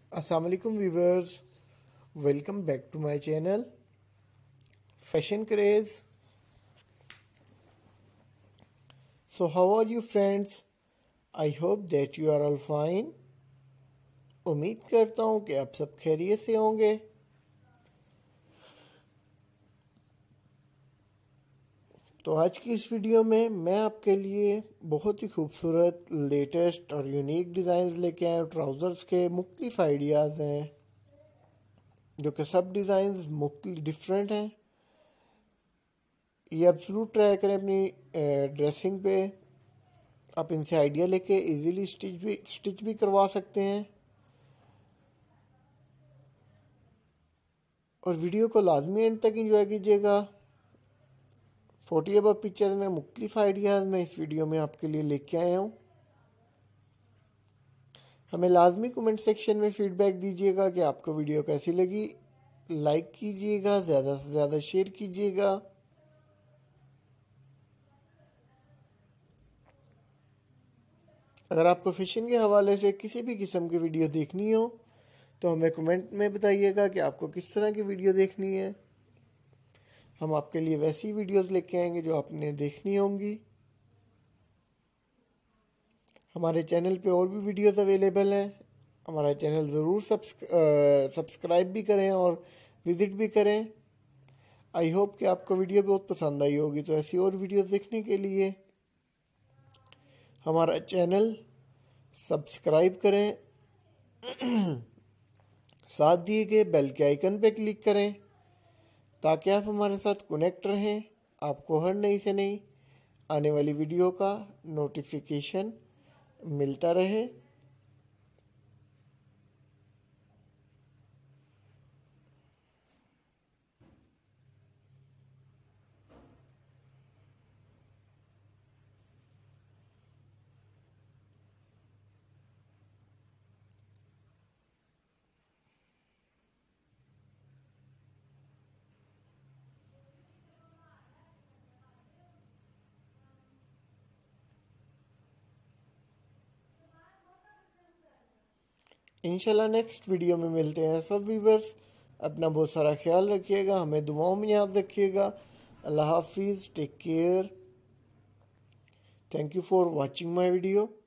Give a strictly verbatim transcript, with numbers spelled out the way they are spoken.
Assalamu alaikum viewers, welcome back to my channel Fashion Craze. So how are you friends? I hope that you are all fine. उम्मीद करता हूँ कि आप सब खैरियत से होंगे। तो आज की इस वीडियो में मैं आपके लिए बहुत ही खूबसूरत लेटेस्ट और यूनिक डिज़ाइंस लेके आया हूँ। ट्राउज़र्स के मुख्तलिफ आइडियाज़ हैं जो कि सब डिज़ाइंस मुख्तलिफ डिफरेंट हैं। ये आप ज़रूर ट्राई करें अपनी ड्रेसिंग पे। आप इनसे आइडिया लेके इजीली स्टिच भी स्टिच भी करवा सकते हैं। और वीडियो को लाजमी एंड तक एंजॉय कीजिएगा। फोर्टी अब पिक्चर्स में मुख्तलिफ आइडियाज़ मैं इस वीडियो में आपके लिए लेके आया हूँ। हमें लाजमी कमेंट सेक्शन में फीडबैक दीजिएगा कि आपको वीडियो कैसी लगी। लाइक कीजिएगा, ज़्यादा से ज़्यादा शेयर कीजिएगा। अगर आपको फैशन के हवाले से किसी भी किस्म की वीडियो देखनी हो तो हमें कमेंट में बताइएगा कि आपको किस तरह की वीडियो देखनी है। हम आपके लिए वैसी वीडियोस लेके आएंगे जो आपने देखनी होंगी। हमारे चैनल पे और भी वीडियोस अवेलेबल हैं। हमारा चैनल ज़रूर सब्सक्राइब भी करें और विज़िट भी करें। आई होप कि आपको वीडियो बहुत पसंद आई होगी। तो ऐसी और वीडियोस देखने के लिए हमारा चैनल सब्सक्राइब करें, साथ दिए गए बेल के आइकन पे क्लिक करें ताकि आप हमारे साथ कनेक्ट रहें। आपको हर नई से नई आने वाली वीडियो का नोटिफिकेशन मिलता रहे। इंशाल्लाह नेक्स्ट वीडियो में मिलते हैं। सब व्यूवर्स अपना बहुत सारा ख्याल रखिएगा, हमें दुआओं में याद रखिएगा। अल्लाह हाफिज़, take care. Thank you for watching my video.